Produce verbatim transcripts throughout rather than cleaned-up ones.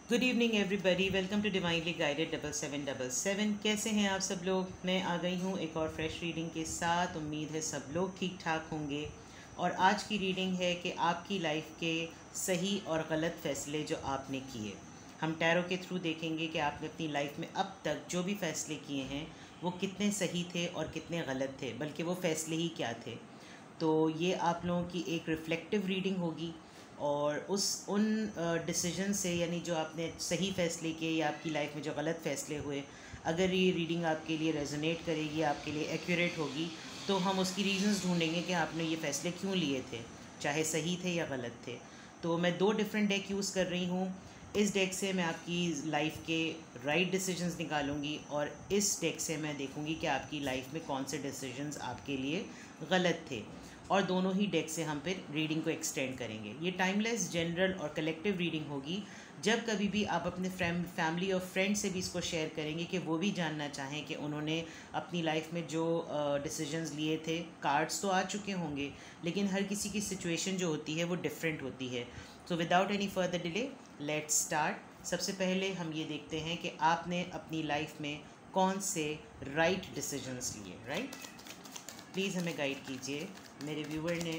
Good evening everybody, welcome to divinely guided double seven double seven. कैसे हैं आप सब लोग? मैं आ गई हूँ एक और फ्रेश रीडिंग के साथ। उम्मीद है सब लोग ठीक ठाक होंगे। और आज की रीडिंग है कि आपकी लाइफ के सही और गलत फ़ैसले जो आपने किए। हम टैरो के थ्रू देखेंगे कि आपने अपनी लाइफ में अब तक जो भी फ़ैसले किए हैं वो कितने सही थे और कितने गलत थे, बल्कि वो फ़ैसले ही क्या थे। तो ये आप लोगों की एक रिफ्लेक्टिव रीडिंग होगी और उस उन डिसीजन से, यानी जो आपने सही फ़ैसले किए या आपकी लाइफ में जो गलत फ़ैसले हुए, अगर ये रीडिंग आपके लिए रेजोनेट करेगी, आपके लिए एक्यूरेट होगी, तो हम उसकी रीजंस ढूंढेंगे कि आपने ये फ़ैसले क्यों लिए थे, चाहे सही थे या गलत थे। तो मैं दो डिफरेंट डेक यूज़ कर रही हूँ। इस डेक से मैं आपकी लाइफ के राइट डिसीजंस निकालूंगी और इस डेक से मैं देखूंगी कि आपकी लाइफ में कौन से डिसीजंस आपके लिए गलत थे। और दोनों ही डेक से हम फिर रीडिंग को एक्सटेंड करेंगे। ये टाइमलेस, जनरल और कलेक्टिव रीडिंग होगी। जब कभी भी आप अपने फ्रेंड, फैमिली और फ्रेंड से भी इसको शेयर करेंगे कि वो भी जानना चाहें कि उन्होंने अपनी लाइफ में जो डिसीजंस uh, लिए थे, कार्ड्स तो आ चुके होंगे लेकिन हर किसी की सिचुएशन जो होती है वो डिफरेंट होती है। So without any further delay, let's start. सबसे पहले हम ये देखते हैं कि आपने अपनी लाइफ में कौन से राइट डिसीजंस लिए। राइट, प्लीज़ हमें गाइड कीजिए। मेरे व्यूअर ने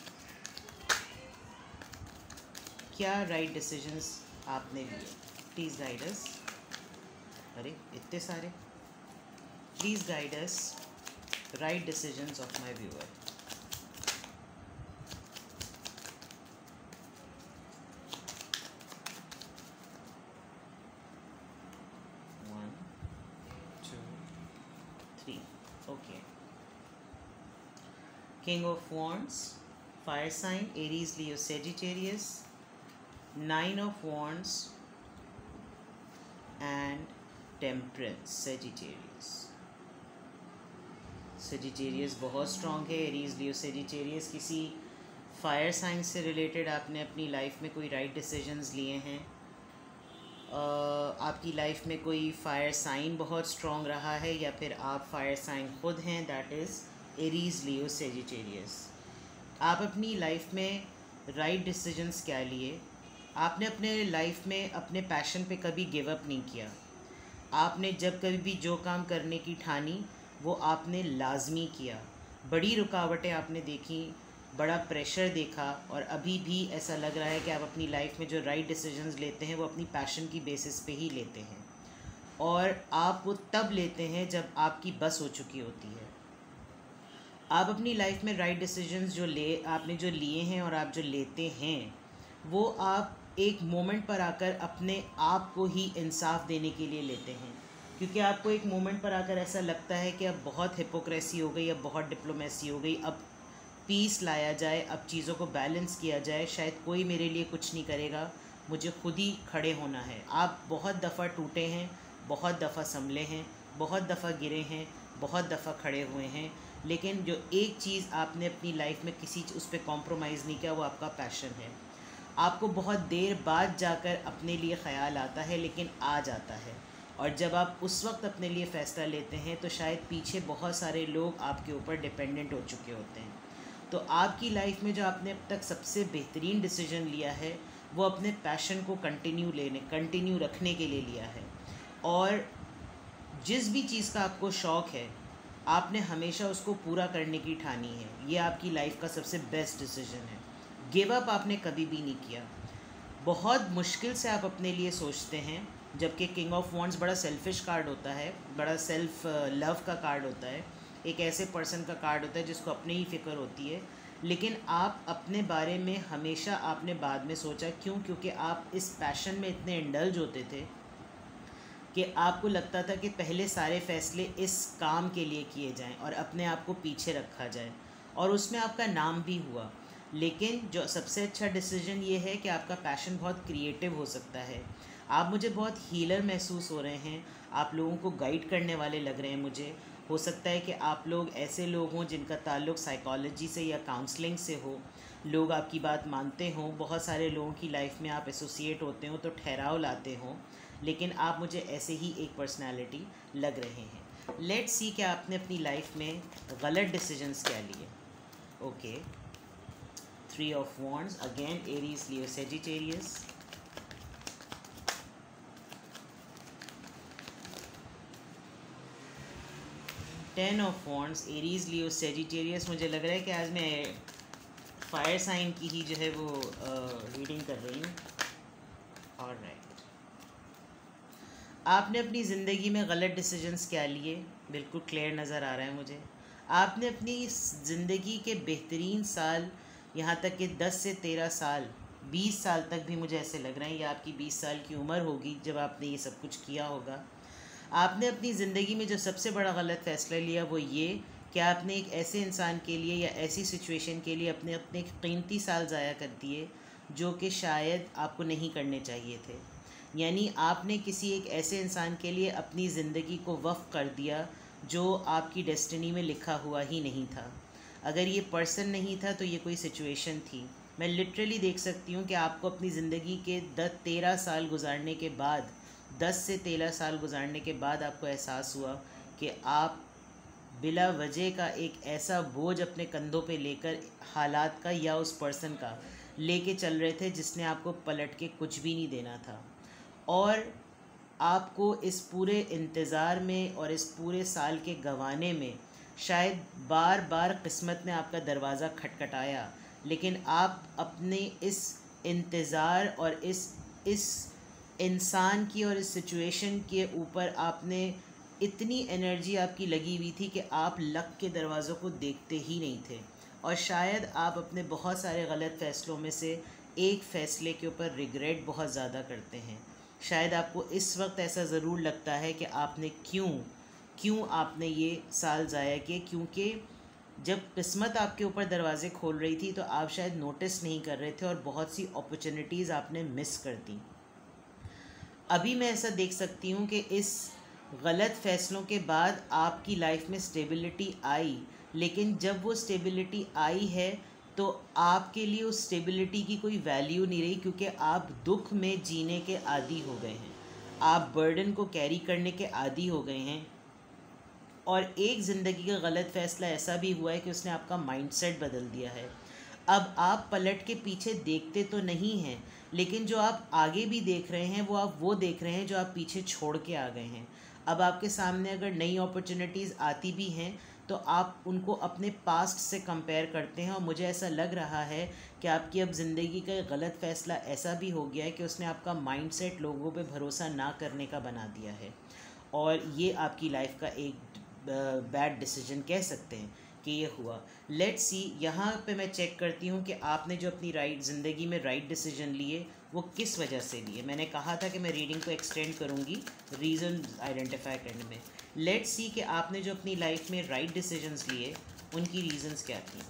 क्या राइट डिसीजंस आपने लिए? Please guide us. अरे इतने सारे! Please guide us right decisions of my viewer. One, two, three. Okay. King of Wands, fire sign, Aries, Leo, Sagittarius, Nine of Wands and Temperance, Sagittarius. Sagittarius बहुत strong है। Aries, Leo, Sagittarius किसी fire sign से related आपने अपनी life में कोई right decisions लिए हैं। uh, आपकी लाइफ में कोई फायर साइन बहुत स्ट्रॉन्ग रहा है या फिर आप फायर साइन खुद हैं, that is Aries, Leo, Sagittarius. आप अपनी लाइफ में राइट डिसीजंस क्या लिए? आपने अपने लाइफ में अपने पैशन पे कभी गिव अप नहीं किया। आपने जब कभी भी जो काम करने की ठानी वो आपने लाजमी किया। बड़ी रुकावटें आपने देखी, बड़ा प्रेशर देखा और अभी भी ऐसा लग रहा है कि आप अपनी लाइफ में जो राइट डिसीजंस लेते हैं वो अपनी पैशन की बेसिस पे ही लेते हैं और आप वो तब लेते हैं जब आपकी बस हो चुकी होती है। आप अपनी लाइफ में राइट डिसीजंस जो ले आपने जो लिए हैं और आप जो लेते हैं वो आप एक मोमेंट पर आकर अपने आप को ही इंसाफ देने के लिए लेते हैं, क्योंकि आपको एक मोमेंट पर आकर ऐसा लगता है कि अब बहुत हिपोक्रेसी हो गई, अब बहुत डिप्लोमेसी हो गई, अब पीस लाया जाए, अब चीज़ों को बैलेंस किया जाए, शायद कोई मेरे लिए कुछ नहीं करेगा, मुझे खुद ही खड़े होना है। आप बहुत दफ़ा टूटे हैं, बहुत दफ़ा संभले हैं, बहुत दफ़ा गिरे हैं, बहुत दफ़ा खड़े हुए हैं, लेकिन जो एक चीज़ आपने अपनी लाइफ में किसी उस पर कॉम्प्रोमाइज़ नहीं किया वो आपका पैशन है। आपको बहुत देर बाद जाकर अपने लिए ख़्याल आता है, लेकिन आ जाता है। और जब आप उस वक्त अपने लिए फ़ैसला लेते हैं तो शायद पीछे बहुत सारे लोग आपके ऊपर डिपेंडेंट हो चुके होते हैं। तो आपकी लाइफ में जो आपने अब तक सबसे बेहतरीन डिसीजन लिया है वो अपने पैशन को कंटिन्यू लेने कंटिन्यू रखने के लिए लिया है। और जिस भी चीज़ का आपको शौक़ है आपने हमेशा उसको पूरा करने की ठानी है। ये आपकी लाइफ का सबसे बेस्ट डिसीजन है। गिव अप आपने कभी भी नहीं किया। बहुत मुश्किल से आप अपने लिए सोचते हैं, जबकि किंग ऑफ वॉन्ड्स बड़ा सेल्फिश कार्ड होता है, बड़ा सेल्फ लव का कार्ड होता है, एक ऐसे पर्सन का कार्ड होता है जिसको अपने ही फ़िक्र होती है। लेकिन आप अपने बारे में हमेशा आपने बाद में सोचा। क्यों? क्योंकि आप इस पैशन में इतने इंडल्ज होते थे कि आपको लगता था कि पहले सारे फ़ैसले इस काम के लिए किए जाएं और अपने आप को पीछे रखा जाए, और उसमें आपका नाम भी हुआ। लेकिन जो सबसे अच्छा डिसीजन ये है कि आपका पैशन बहुत क्रिएटिव हो सकता है। आप मुझे बहुत हीलर महसूस हो रहे हैं, आप लोगों को गाइड करने वाले लग रहे हैं मुझे। हो सकता है कि आप लोग ऐसे लोग हों जिनका ताल्लुक़ साइकोलॉजी से या काउंसलिंग से हो, लोग आपकी बात मानते हों, बहुत सारे लोगों की लाइफ में आप एसोसिएट होते हो तो ठहराव लाते हों, लेकिन आप मुझे ऐसे ही एक पर्सनालिटी लग रहे हैं। लेट्स सी कि आपने अपनी लाइफ में गलत डिसीजंस क्या लिए। Okay, three of wands, again Aries, Leo, Sagittarius, ten of wands, Aries, Leo, Sagittarius. मुझे लग रहा है कि आज मैं फायर साइन की ही जो है वो रीडिंग कर रही हूँ। ऑलराइट, आपने अपनी ज़िंदगी में गलत डिसीजंस क्या लिए, बिल्कुल क्लियर नज़र आ रहा है मुझे। आपने अपनी ज़िंदगी के बेहतरीन साल, यहाँ तक कि दस से तेरह साल, बीस साल तक भी मुझे ऐसे लग रहा है, ये आपकी बीस साल की उम्र होगी जब आपने ये सब कुछ किया होगा। आपने अपनी ज़िंदगी में जो सबसे बड़ा गलत फ़ैसला लिया वो ये कि आपने एक ऐसे इंसान के लिए या ऐसी सिचुएशन के लिए अपने अपने कीमती साल ज़ाया कर दिए जो कि शायद आपको नहीं करने चाहिए थे। यानी आपने किसी एक ऐसे इंसान के लिए अपनी ज़िंदगी को वक्फ कर दिया जो आपकी डेस्टिनी में लिखा हुआ ही नहीं था। अगर ये पर्सन नहीं था तो ये कोई सिचुएशन थी। मैं लिटरली देख सकती हूँ कि आपको अपनी ज़िंदगी के दस तेरह साल गुजारने के बाद, दस से तेरह साल गुजारने के बाद आपको एहसास हुआ कि आप बिला वजह का एक ऐसा बोझ अपने कंधों पे लेकर हालात का या उस पर्सन का लेके चल रहे थे जिसने आपको पलट के कुछ भी नहीं देना था। और आपको इस पूरे इंतज़ार में और इस पूरे साल के गंवाने में शायद बार बार किस्मत ने आपका दरवाज़ा खटखटाया, लेकिन आप अपने इस इंतज़ार और इस इस इंसान की और इस सिचुएशन के ऊपर आपने इतनी एनर्जी आपकी लगी हुई थी कि आप लक के दरवाज़ों को देखते ही नहीं थे। और शायद आप अपने बहुत सारे गलत फ़ैसलों में से एक फ़ैसले के ऊपर रिग्रेट बहुत ज़्यादा करते हैं। शायद आपको इस वक्त ऐसा ज़रूर लगता है कि आपने क्यों क्यों आपने ये साल ज़ाया किए, क्योंकि जब किस्मत आपके ऊपर दरवाज़े खोल रही थी तो आप शायद नोटिस नहीं कर रहे थे और बहुत सी अपॉर्चुनिटीज़ आपने मिस कर दी। अभी मैं ऐसा देख सकती हूँ कि इस गलत फ़ैसलों के बाद आपकी लाइफ में स्टेबिलिटी आई, लेकिन जब वो स्टेबिलिटी आई है तो आपके लिए उस स्टेबिलिटी की कोई वैल्यू नहीं रही, क्योंकि आप दुख में जीने के आदी हो गए हैं, आप बर्डन को कैरी करने के आदी हो गए हैं। और एक ज़िंदगी का गलत फ़ैसला ऐसा भी हुआ है कि उसने आपका माइंडसेट बदल दिया है। अब आप पलट के पीछे देखते तो नहीं हैं, लेकिन जो आप आगे भी देख रहे हैं वो आप वो देख रहे हैं जो आप पीछे छोड़ के आ गए हैं। अब आपके सामने अगर नई अपॉर्चुनिटीज़ आती भी हैं तो आप उनको अपने पास्ट से कंपेयर करते हैं, और मुझे ऐसा लग रहा है कि आपकी अब ज़िंदगी का गलत फ़ैसला ऐसा भी हो गया है कि उसने आपका माइंडसेट लोगों पे भरोसा ना करने का बना दिया है, और ये आपकी लाइफ का एक बैड डिसीजन कह सकते हैं कि ये हुआ। लेट्स सी, यहाँ पे मैं चेक करती हूँ कि आपने जो अपनी राइट ज़िंदगी में राइट डिसीजन लिए वो किस वजह से लिए। मैंने कहा था कि मैं रीडिंग को एक्सटेंड करूँगी रीज़न आइडेंटिफाई करने में। लेट्स सी कि आपने जो अपनी लाइफ में राइट डिसीजंस लिए उनकी रीज़न्स क्या थी।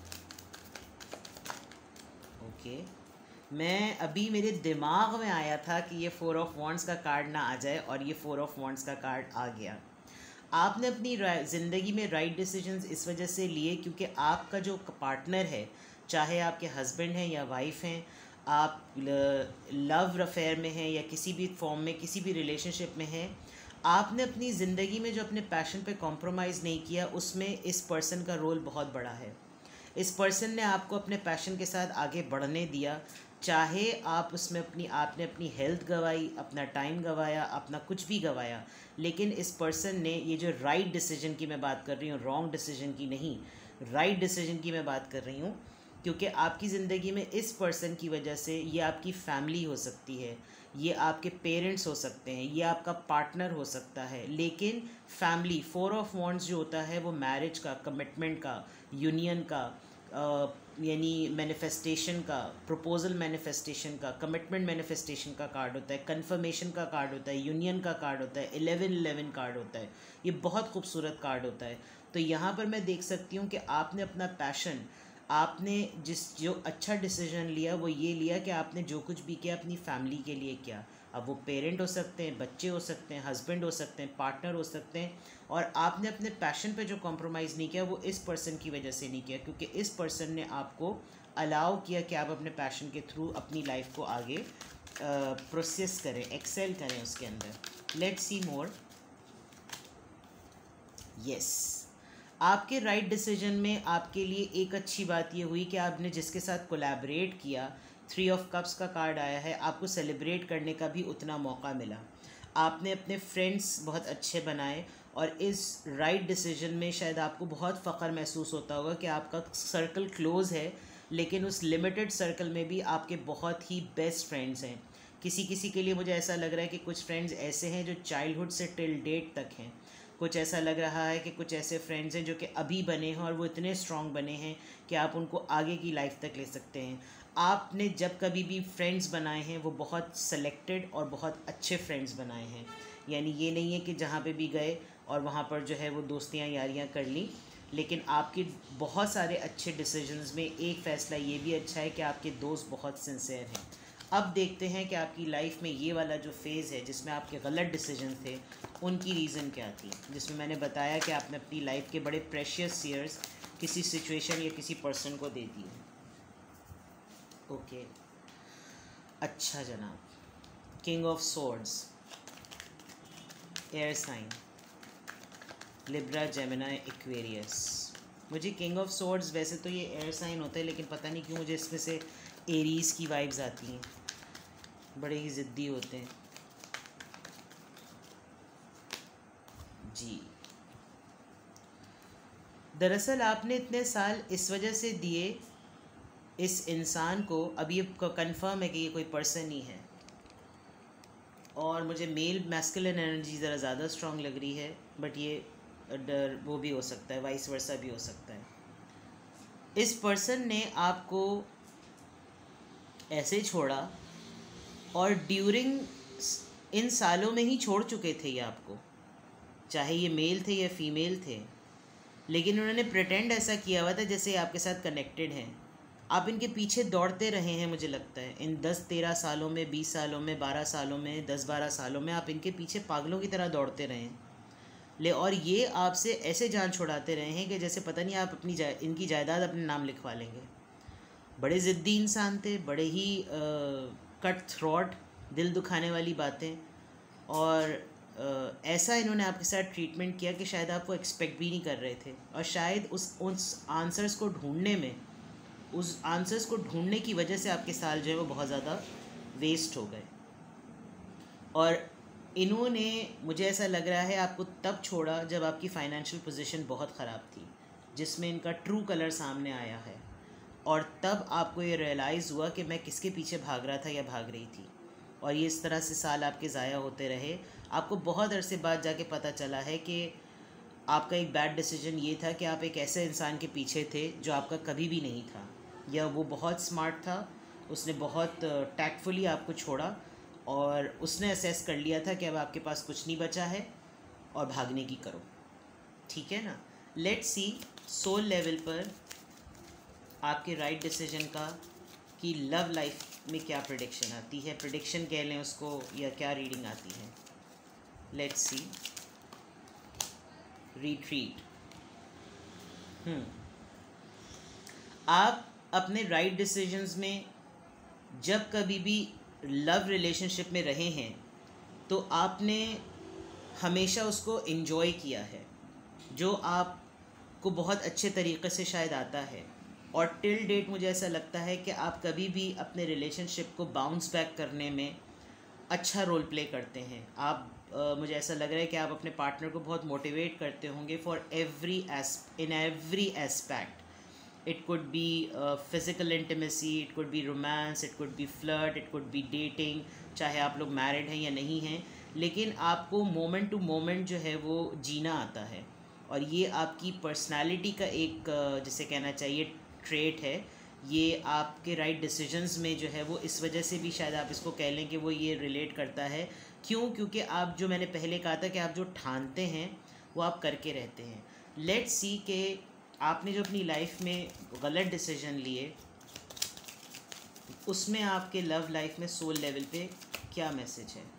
ओके, मैं अभी मेरे दिमाग में आया था कि ये फोर ऑफ वॉन्ड्स का कार्ड ना आ जाए, और ये फोर ऑफ वॉन्ड्स का कार्ड आ गया। आपने अपनी ज़िंदगी में राइट डिसीजंस इस वजह से लिए क्योंकि आपका जो पार्टनर है, चाहे आपके हस्बैंड हैं या वाइफ हैं, आप लव अफेयर में हैं या किसी भी फॉर्म में किसी भी रिलेशनशिप में हैं, आपने अपनी ज़िंदगी में जो अपने पैशन पे कॉम्प्रोमाइज़ नहीं किया, उसमें इस पर्सन का रोल बहुत बड़ा है। इस पर्सन ने आपको अपने पैशन के साथ आगे बढ़ने दिया, चाहे आप उसमें अपनी आपने अपनी हेल्थ गंवाई, अपना टाइम गंवाया, अपना कुछ भी गंवाया, लेकिन इस पर्सन ने ये जो राइट डिसीजन की मैं बात कर रही हूँ, रॉन्ग डिसीजन की नहीं, राइट डिसीजन की मैं बात कर रही हूँ, क्योंकि आपकी ज़िंदगी में इस पर्सन की वजह से ये आपकी फैमिली हो सकती है, ये आपके पेरेंट्स हो सकते हैं, ये आपका पार्टनर हो सकता है, लेकिन फैमिली, फोर ऑफ वॉन्ड्स जो होता है वो मैरिज का, कमिटमेंट का, यूनियन का, यानी मैनिफेस्टेशन का, प्रपोजल मैनिफेस्टेशन का, कमिटमेंट मैनिफेस्टेशन का कार्ड होता है, कन्फर्मेशन का कार्ड होता है, यूनियन का कार्ड होता है, इलेवन इलेवन कार्ड होता है। ये बहुत खूबसूरत कार्ड होता है। तो यहाँ पर मैं देख सकती हूँ कि आपने अपना पैशन, आपने जिस जो अच्छा डिसीजन लिया वो ये लिया कि आपने जो कुछ भी किया अपनी फैमिली के लिए किया। अब वो पेरेंट हो सकते हैं, बच्चे हो सकते हैं, हस्बैंड हो सकते हैं, पार्टनर हो सकते हैं, और आपने अपने पैशन पे जो कॉम्प्रोमाइज़ नहीं किया वो इस पर्सन की वजह से नहीं किया, क्योंकि इस पर्सन ने आपको अलाउ किया कि आप अपने पैशन के थ्रू अपनी लाइफ को आगे प्रोसेस करें, एक्सेल करें उसके अंदर। Let's see more. यस, आपके राइट डिसीजन में आपके लिए एक अच्छी बात ये हुई कि आपने जिसके साथ कोलैबोरेट किया, थ्री ऑफ कप्स का कार्ड आया है, आपको सेलिब्रेट करने का भी उतना मौका मिला। आपने अपने फ्रेंड्स बहुत अच्छे बनाए, और इस राइट डिसीजन में शायद आपको बहुत फ़ख्र महसूस होता होगा कि आपका सर्कल क्लोज़ है, लेकिन उस लिमिटेड सर्कल में भी आपके बहुत ही बेस्ट फ्रेंड्स हैं। किसी किसी के लिए मुझे ऐसा लग रहा है कि कुछ फ्रेंड्स ऐसे हैं जो चाइल्डहुड से टिल डेट तक हैं। कुछ ऐसा लग रहा है कि कुछ ऐसे फ्रेंड्स हैं जो कि अभी बने हैं और वो इतने स्ट्रॉन्ग बने हैं कि आप उनको आगे की लाइफ तक ले सकते हैं। आपने जब कभी भी फ्रेंड्स बनाए हैं वो बहुत सेलेक्टेड और बहुत अच्छे फ्रेंड्स बनाए हैं। यानी ये नहीं है कि जहाँ पे भी गए और वहाँ पर जो है वो दोस्तियाँ यारियाँ कर ली, लेकिन आपके बहुत सारे अच्छे डिसीजंस में एक फ़ैसला ये भी अच्छा है कि आपके दोस्त बहुत सिंसियर हैं। अब देखते हैं कि आपकी लाइफ में ये वाला जो फेज़ है जिसमें आपके गलत डिसीजन थे, उनकी रीज़न क्या थी, जिसमें मैंने बताया कि आपने अपनी लाइफ के बड़े प्रेशियस ईयर्स किसी सिचुएशन या किसी पर्सन को दे दिए। ओके, अच्छा जनाब, king of swords, air sign, Libra, Gemini, Aquarius. मुझे किंग ऑफ सोर्ड्स, वैसे तो ये एयर साइन होता है, लेकिन पता नहीं क्यों मुझे इसमें से एरीज़ की वाइब्स आती हैं। बड़े ही ज़िद्दी होते हैं जी। दरअसल आपने इतने साल इस वजह से दिए इस इंसान को, अब ये कंफर्म है कि ये कोई पर्सन ही है, और मुझे मेल मैस्कुलिन एनर्जी ज़रा ज़्यादा स्ट्रॉन्ग लग रही है, बट ये डर वो भी हो सकता है, वाइस वर्सा भी हो सकता है। इस पर्सन ने आपको ऐसे छोड़ा, और ड्यूरिंग इन सालों में ही छोड़ चुके थे ये आपको, चाहे ये मेल थे या फीमेल थे, लेकिन उन्होंने प्रिटेंड ऐसा किया हुआ था जैसे आपके साथ कनेक्टेड हैं। आप इनके पीछे दौड़ते रहे हैं, मुझे लगता है इन दस तेरह सालों में, बीस सालों में, बारह सालों में, दस बारह सालों में आप इनके पीछे पागलों की तरह दौड़ते रहे हैं ले, और ये आपसे ऐसे जान छुड़ाते रहे हैं कि जैसे पता नहीं आप अपनी जा, इनकी जायदाद अपने नाम लिखवा लेंगे। बड़े ज़िद्दी इंसान थे, बड़े ही कट थ्रॉट, दिल दुखाने वाली बातें, और आ, ऐसा इन्होंने आपके साथ ट्रीटमेंट किया कि शायद आप वो एक्सपेक्ट भी नहीं कर रहे थे, और शायद उस उस आंसर्स को ढूंढने में उस आंसर्स को ढूंढने की वजह से आपके साल जो है वो बहुत ज़्यादा वेस्ट हो गए। और इन्होंने, मुझे ऐसा लग रहा है, आपको तब छोड़ा जब आपकी फ़ाइनेंशियल पोजीशन बहुत ख़राब थी, जिसमें इनका ट्रू कलर सामने आया है, और तब आपको ये रियलाइज़ हुआ कि मैं किसके पीछे भाग रहा था या भाग रही थी, और ये इस तरह से साल आपके ज़ाया होते रहे। आपको बहुत अरसे बाद जाके पता चला है कि आपका एक बैड डिसीजन ये था कि आप एक ऐसे इंसान के पीछे थे जो आपका कभी भी नहीं था, या वो बहुत स्मार्ट था, उसने बहुत टैक्टफुली आपको छोड़ा, और उसने असेस कर लिया था कि अब आपके पास कुछ नहीं बचा है और भागने की करो। ठीक है ना। लेट्स सी सोल लेवल पर आपके राइट डिसीजन का कि लव लाइफ में क्या प्रेडिक्शन आती है, प्रेडिक्शन कह लें उसको, या क्या रीडिंग आती है। Let's see. रिट्रीट। हम्म आप अपने राइट डिसीजंस में जब कभी भी लव रिलेशनशिप में रहे हैं तो आपने हमेशा उसको एंजॉय किया है, जो आपको बहुत अच्छे तरीक़े से शायद आता है, और टिल डेट मुझे ऐसा लगता है कि आप कभी भी अपने रिलेशनशिप को बाउंस बैक करने में अच्छा रोल प्ले करते हैं। आप uh, मुझे ऐसा लग रहा है कि आप अपने पार्टनर को बहुत मोटिवेट करते होंगे for every as in every aspect. It could be uh, physical intimacy, it could be romance, it could be flirt, it could be dating, चाहे आप लोग मैरिड हैं या नहीं हैं, लेकिन आपको मोमेंट टू मोमेंट जो है वो जीना आता है, और ये आपकी पर्सनालिटी का एक जिसे कहना चाहिए ट्रेट है। ये आपके राइट डिसीजंस में जो है वो इस वजह से भी शायद आप इसको कह लें कि वो ये रिलेट करता है। क्यों? क्योंकि आप, जो मैंने पहले कहा था कि आप जो ठानते हैं वो आप करके रहते हैं। लेट्स सी के आपने जो अपनी लाइफ में गलत डिसीजन लिए, उसमें आपके लव लाइफ में सोल लेवल पे क्या मैसेज है।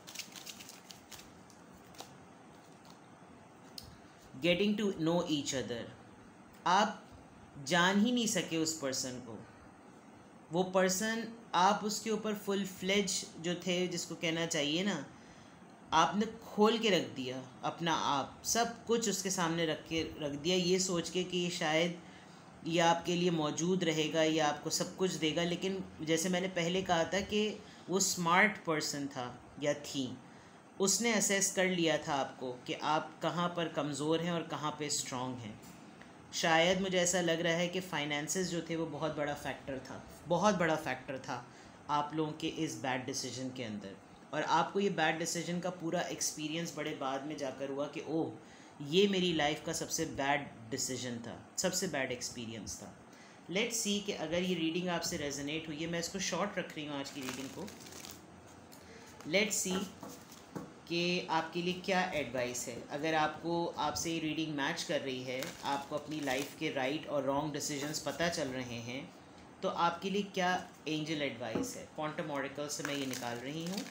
Getting to know each other. आप जान ही नहीं सके उस पर्सन को, वो पर्सन आप उसके ऊपर फुल फ्लेज जो थे, जिसको कहना चाहिए ना, आपने खोल के रख दिया अपना, आप सब कुछ उसके सामने रख के रख दिया, ये सोच के कि शायद ये आपके लिए मौजूद रहेगा या आपको सब कुछ देगा। लेकिन जैसे मैंने पहले कहा था कि वो स्मार्ट पर्सन था या थी, उसने असेस कर लिया था आपको कि आप कहाँ पर कमज़ोर हैं और कहाँ पे स्ट्रॉन्ग हैं। शायद मुझे ऐसा लग रहा है कि फाइनेंसेस जो थे वो बहुत बड़ा फैक्टर था, बहुत बड़ा फैक्टर था आप लोगों के इस बैड डिसीजन के अंदर। और आपको ये बैड डिसीजन का पूरा एक्सपीरियंस बड़े बाद में जाकर हुआ कि ओह ये मेरी लाइफ का सबसे बैड डिसीजन था, सबसे बैड एक्सपीरियंस था। लेट्स सी कि अगर ये रीडिंग आपसे रेजोनेट हुई है, मैं इसको शॉर्ट रख रही हूँ आज की रीडिंग को। लेट्स सी कि आपके लिए क्या एडवाइस है। अगर आपको आपसे ये रीडिंग मैच कर रही है, आपको अपनी लाइफ के राइट और रॉन्ग डिसीजंस पता चल रहे हैं, तो आपके लिए क्या एंजल एडवाइस है। क्वांटम ऑरेकल से मैं ये निकाल रही हूँ।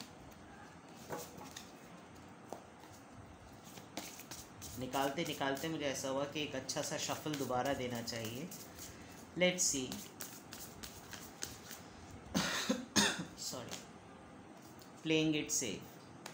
निकालते निकालते मुझे ऐसा हुआ कि एक अच्छा सा शफल दोबारा देना चाहिए। Let's see. Sorry, playing it safe.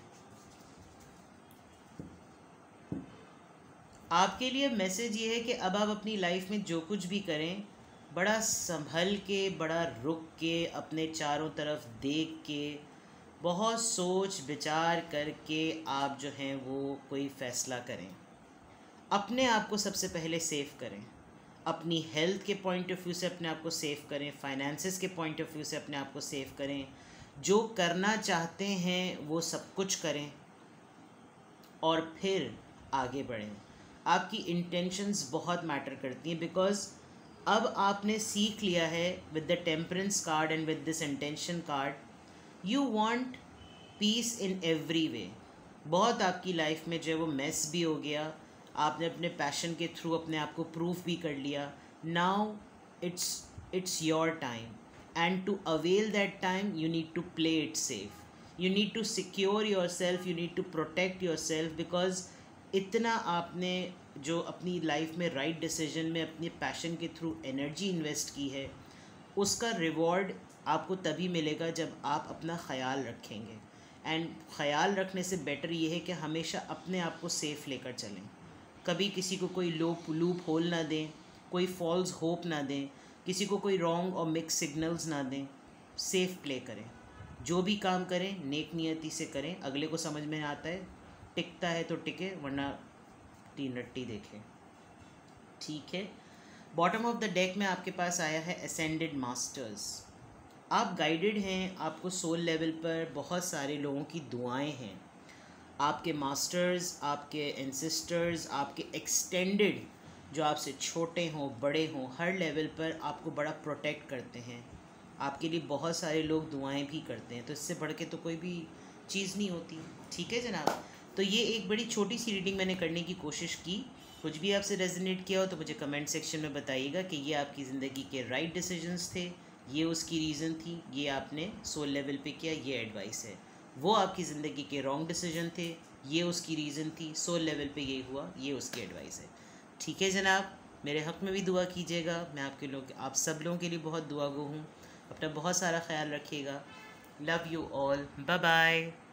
आपके लिए मैसेज ये है कि अब आप अपनी लाइफ में जो कुछ भी करें, बड़ा संभल के, बड़ा रुक के, अपने चारों तरफ देख के, बहुत सोच विचार करके आप जो हैं वो कोई फ़ैसला करें। अपने आप को सबसे पहले सेव करें, अपनी हेल्थ के पॉइंट ऑफ व्यू से अपने आप को सेव करें, फाइनेंसेस के पॉइंट ऑफ व्यू से अपने आप को सेव करें। जो करना चाहते हैं वो सब कुछ करें और फिर आगे बढ़ें। आपकी इंटेंशंस बहुत मैटर करती हैं, बिकॉज अब आपने सीख लिया है with the temperance card and with this intention card, you want peace in every way. बहुत आपकी लाइफ में जो है वो मेस भी हो गया, आपने अपने पैशन के थ्रू अपने आप को प्रूफ भी कर लिया। Now it's it's your time and to avail that time you need to play it safe, you need to secure yourself, you need to protect yourself. Because इतना आपने जो अपनी लाइफ में right decision में अपने passion के through energy invest की है, उसका रिवॉर्ड आपको तभी मिलेगा जब आप अपना ख्याल रखेंगे। एंड ख्याल रखने से बेटर ये है कि हमेशा अपने आप को सेफ़ लेकर चलें, कभी किसी को कोई लूप लूप होल ना दें, कोई फॉल्स होप ना दें, किसी को कोई रॉन्ग और मिक्स सिग्नल्स ना दें। सेफ़ प्ले करें, जो भी काम करें नेक नियति से करें। अगले को समझ में आता है, टिकता है तो टिके, वरना तीन रट्टी देखें। ठीक है। बॉटम ऑफ द डेक में आपके पास आया है असेंडेड मास्टर्स। आप गाइडेड हैं, आपको सोल लेवल पर बहुत सारे लोगों की दुआएं हैं। आपके मास्टर्स, आपके एंसेस्टर्स, आपके एक्सटेंडेड जो आपसे छोटे हों बड़े हों, हर लेवल पर आपको बड़ा प्रोटेक्ट करते हैं। आपके लिए बहुत सारे लोग दुआएं भी करते हैं, तो इससे बढ़ के तो कोई भी चीज़ नहीं होती। ठीक है जनाब। तो ये एक बड़ी छोटी सी रीडिंग मैंने करने की कोशिश की। कुछ भी आपसे रेजोनेट किया हो तो मुझे कमेंट सेक्शन में बताइएगा कि ये आपकी ज़िंदगी के राइट डिसीजंस थे, ये उसकी रीज़न थी, ये आपने सोल लेवल पे किया, ये एडवाइस है। वो आपकी ज़िंदगी के रॉन्ग डिसीजन थे, ये उसकी रीज़न थी, सोल लेवल पे ये हुआ, ये उसकी एडवाइस है। ठीक है जनाब, मेरे हक़ में भी दुआ कीजिएगा। मैं आपके लोग आप सब लोगों के लिए बहुत दुआगो हूँ। अपना बहुत सारा ख्याल रखिएगा। Love you all, bye bye.